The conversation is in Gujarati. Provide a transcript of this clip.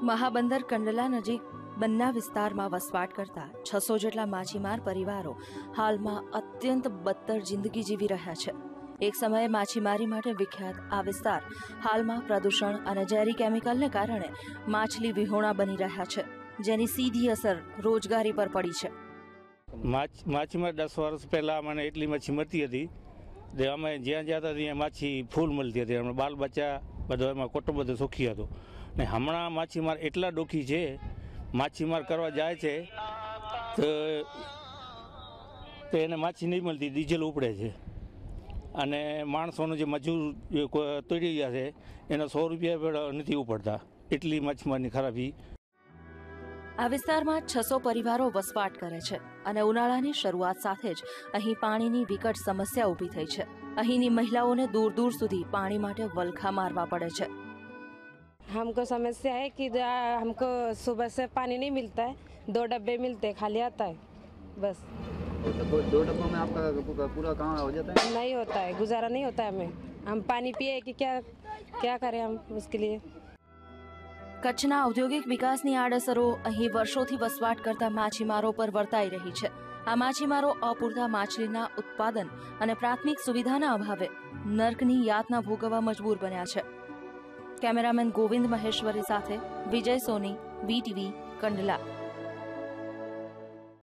મહાબંદર કંડલા નજીક બન્ના વિસ્તારમાં વસવાટ કરતા 600 જેટલા માછીમાર પરિવારો હાલમાં અત્યંત બદતર જિંદગી જીવી રહ્યા છે। એક સમયે માછીમારી માટે વિખ્યાત આ વિસ્તાર હાલમાં પ્રદૂષણ અને ઝેરી કેમિકલને કારણે માછલી વિહોણા બની રહ્યા છે, જેની સીધી અસર રોજગારી પર પડી છે। માછીમાર 10 વર્ષ પહેલાં મને એટલી માછી મળતી હતી તે અમે જ્યાં જતા ત્યાં માછી ફૂલ મળતી હતી, અમે બાલ બચ્ચા બધો એમાં કુટુંબ બધું સુખી હતું। ને હમણાં માછીમાર એટલા દુઃખી છે, માછીમાર કરવા જાય છે તો એને માછી નહીં મળતી, ડીઝલ ઉપડે છે અને માણસોનો જે મજૂર તોડી ગયા છે એના 100 રૂપિયા નથી ઉપડતા, એટલી માછીમારની ખરાબી। આ વિસ્તારમાં 600 પરિવારો વસવાટ કરે છે અને ઉનાળાની શરૂઆત સાથે જ અહીં પાણીની વિકટ સમસ્યા ઊભી થઈ છે। અહીંની મહિલાઓને દૂર દૂર સુધી પાણી માટે વલખા મારવા પડે છે। हमको समस्या है कि हमको सुबह से पानी नहीं मिलता है, 2 डब्बे मिलते खाली आता है बस। तो 2 डब्बों में आपका पूरा काम हो जाता है? नहीं होता है, गुजारा नहीं होता है हमें। हम पानी पिए कि क्या करें हम उसके लिए। કચ્છના ઔદ્યોગિક વિકાસની આડઅસરો અહીં વર્ષોથી વસવાટ કરતા માછીમારો પર વર્તાઈ રહી છે। આ માછીમારો અપૂરતા માછલીના ઉત્પાદન અને પ્રાથમિક સુવિધાના અભાવે નર્કની યાતના ભોગવવા મજબૂર બન્યા છે। કેમેરામેન ગોવિંદ મહેશ્વરી સાથે વિજય સોની, VTV, કંડલા।